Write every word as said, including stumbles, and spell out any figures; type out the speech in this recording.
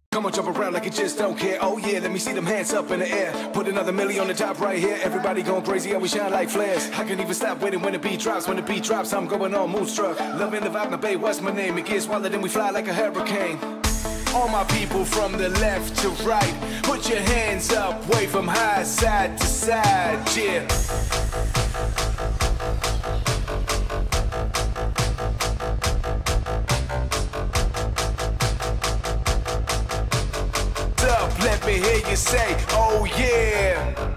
Come on, jump around like you just don't care. Oh yeah, let me see them hands up in the air. Put another milli on the top right here. Everybody going crazy, how we shine like flares. I can't even stop waiting when the beat drops. When the beat drops, I'm going on moonstruck. Loving the vibe, my babe, what's my name? It gets wilder than we fly like a hurricane. All my people from the left to right, put your hands up, wave them high, side to side, yeah. Up, let me hear you say, oh yeah.